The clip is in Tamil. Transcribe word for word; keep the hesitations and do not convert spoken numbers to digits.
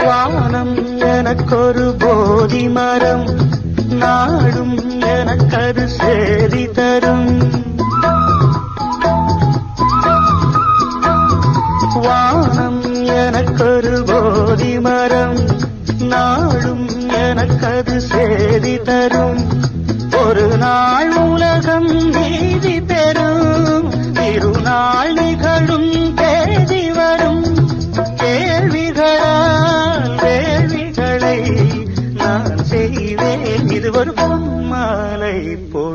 வானம் எனக்கொரு போதி மரம், நாடும் எனக்கது சேதி தரும். வானம் எனக்கொரு போதி மரம், நாடும் எனக்கது சேதி தரும். ஒரு நாள் உலகம் நீதி பெறும், இருநாள் நிகழும் தேதி வரும். கேள்விகளால் வேள்விகளை நான் செய்வேன், இது ஒரு பொன்மாலை போ